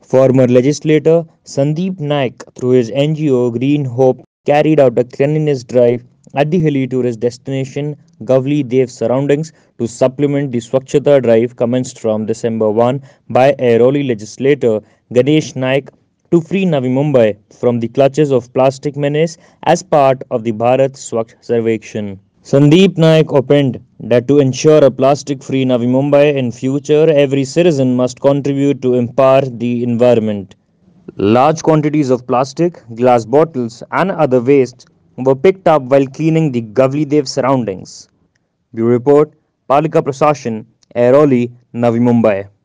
Former legislator Sandeep Naik, through his NGO Green Hope, carried out a cleanliness drive at the hilly tourist destination Gavli Dev surroundings to supplement the Swachhata drive commenced from December 1 by Airoli legislator Ganesh Naik to free Navi Mumbai from the clutches of plastic menace as part of the Bharat Swachh Sarvekshan. Sandeep Naik opined that to ensure a plastic-free Navi Mumbai in future, every citizen must contribute to empower the environment. Large quantities of plastic, glass bottles, and other waste were picked up while cleaning the Gavlidev surroundings. Bureau Report, Palika Prasashan, Airoli, Navi Mumbai.